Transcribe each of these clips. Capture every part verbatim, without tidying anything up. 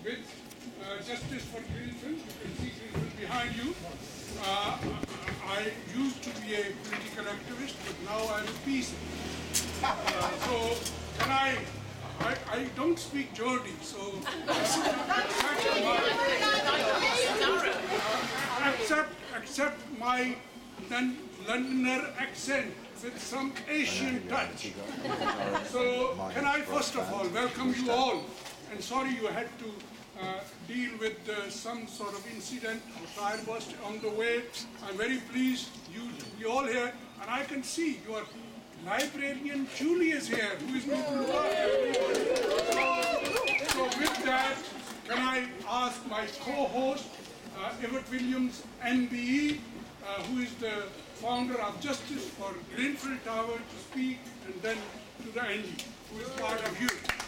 with uh, Justice for Greenfield. You can see Greenfield behind you. Uh, I used to be a political activist, but now I'm a peace. Uh, so can I, I, I don't speak Geordie, so uh, accept, accept my Londoner accent with some Asian touch. So can I first of all welcome you all, and sorry you had to uh, deal with uh, some sort of incident or fire burst on the way. I'm very pleased you to be all here, and I can see your librarian Julie is here, who is going to look after everybody. So, so with that, can I ask my co-host, uh, Everett Williams, N B E, uh, who is the founder of Justice for Greenfield Tower, to speak, and then to the N G, who is part of you.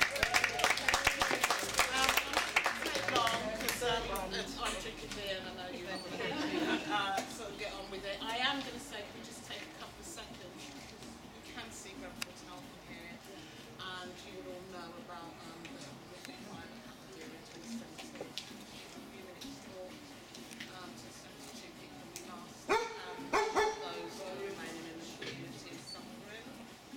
I'm drinking beer and I know you want to uh, so get on with it. I am going to say, can we just take a couple of seconds? You can see Bradford Town from here, and you will all know about um, the horrific fire that happened here in twenty seventeen. A few minutes before, um, to seventy-two people we lost, and those who are remaining in the community suffering.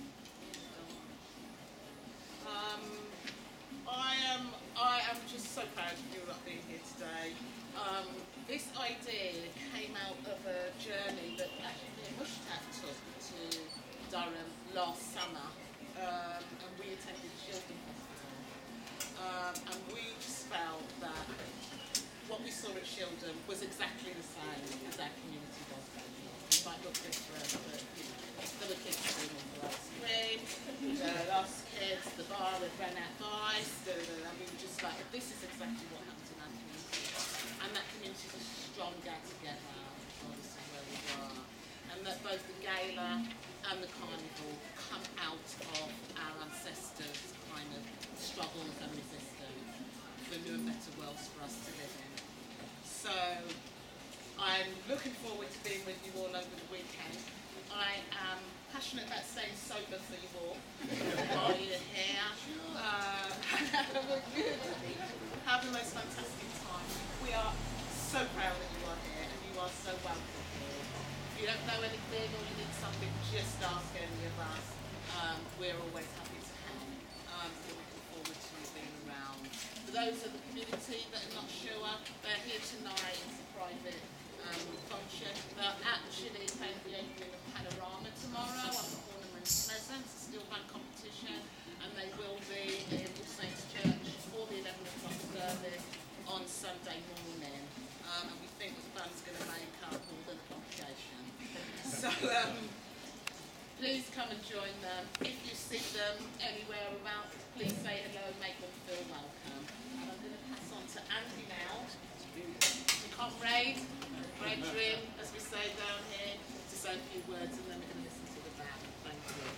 Um, I am, I am just so proud of you all being here today. Um, this idea came out of a journey that actually Mushtaq took to Durham last summer, um, and we attended the Children's Hospital. Um, and we just felt that what we saw at Shildon was exactly the same as our community was going on. It might look different, but you know, there were kids screaming for ice cream, there were us kids, the bar had run out of ice, and we were just like, this is exactly what happened in our community. And that community was stronger together, obviously, where we were. And that both the gala and the carnival come out of our ancestors' kind of struggles and resistance for new and better worlds for us to live in. So I'm looking forward to being with you all over the weekend. I am passionate about staying sober for you all while you're here. Uh, have the most fantastic time. We are so proud that you are here, and you are so welcome here. If you don't know anything or you need something, just ask any of us. Um, we're always happy to help. Um, so looking forward to you being around. For those of the community that are not sure, they're here tonight. It's a private um, function. They're actually playing the opening of Panorama tomorrow on the Ornament Pleasant. It's a steel band competition, and they will be in All Saints Church for the eleven o'clock service on Sunday morning. Um, and we think that the band's going to make up more than a congregation. So um, please come and join them. If you see them anywhere around, please say hello and make them feel welcome. And I'm going to pass on to Andy now, the comrade, brethren, as we say down here, to say a few words, and then we're going to listen to the band. Thank you.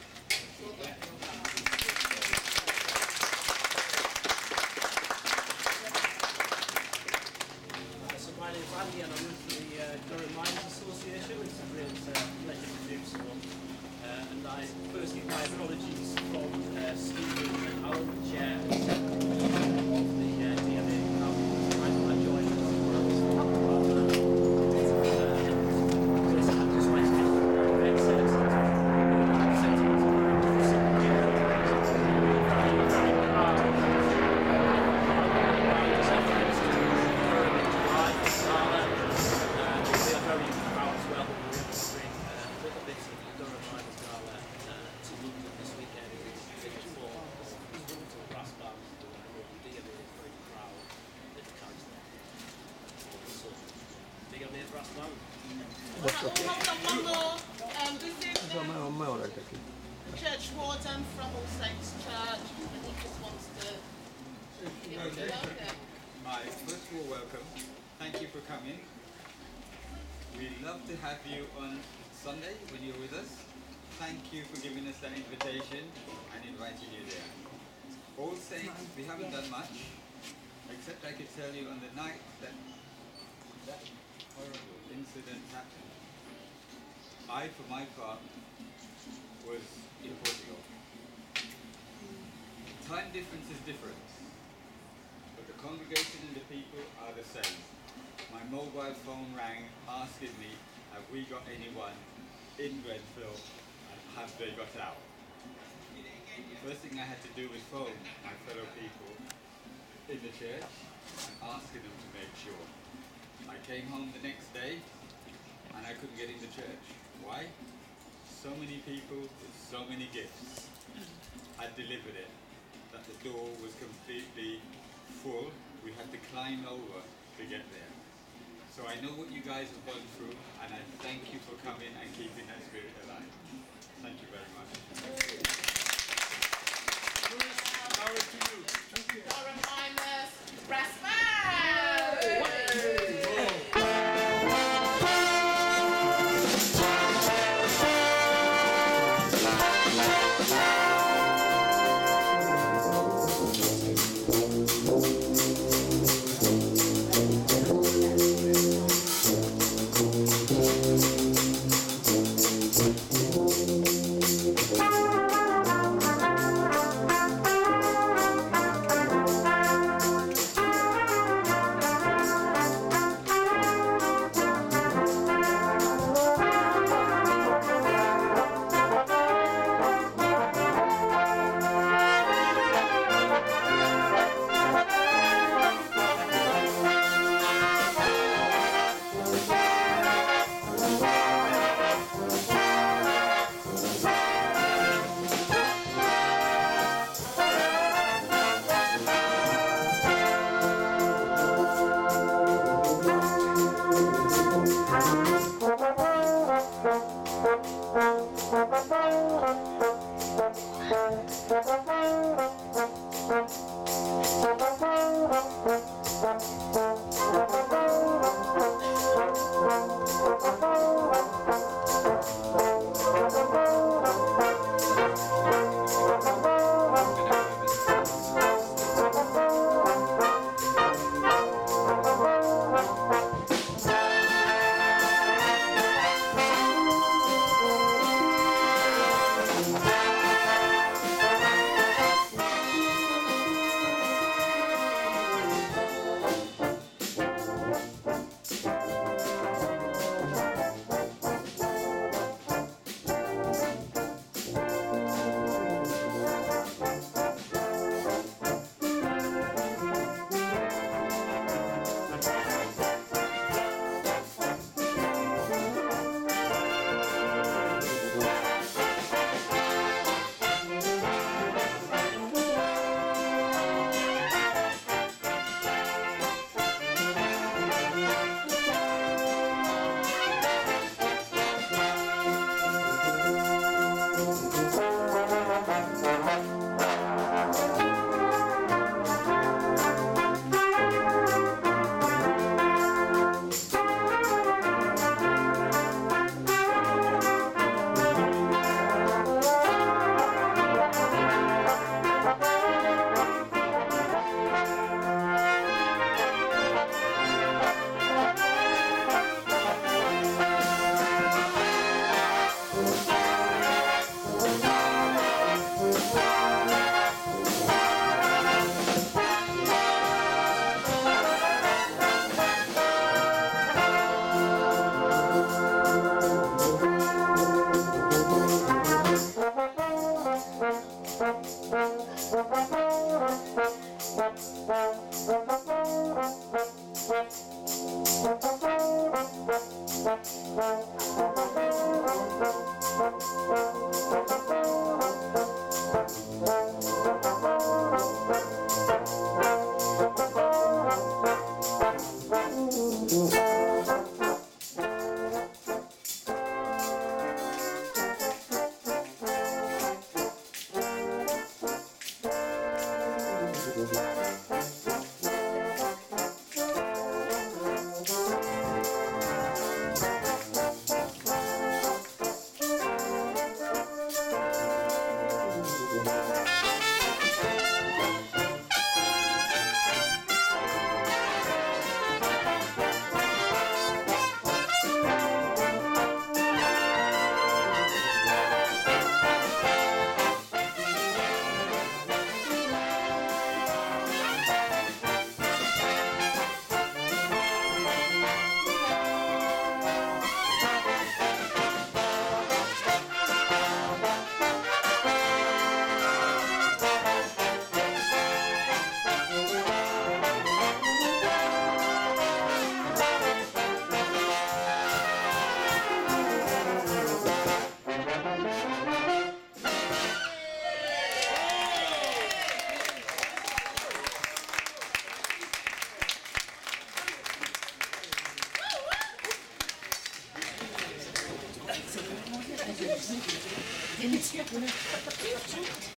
So my name is Andy, and I'm with the uh, Durham Miners Association. It's a great uh, pleasure to do so. Uh, and I first give my apologies from uh, Stephen and Alan, the chair of the uh, D M A. I joined us for Church warden from All Saints Church, and he just wants to give you a welcome. Hi, first of all, welcome. Thank you for coming. We'd love to have you on Sunday when you're with us. Thank you for giving us that invitation and inviting you there. All Saints, we haven't done much, except I could tell you on the night that that horrible incident happened, I, for my part, was in Portugal. Time difference is different, but the congregation and the people are the same. My mobile phone rang asking me, have we got anyone in Grenfell and have they got out? First thing I had to do was phone my fellow people in the church and asking them to make sure. I came home the next day and I couldn't get in the church. Why? So many people with so many gifts had delivered it that the door was completely full. We had to climb over to get there. So I know what you guys have gone through, and I thank you for coming and keeping that spirit alive. Thank you very much. Power to you. Thank you. Durham Miners, brass band! You've jumped.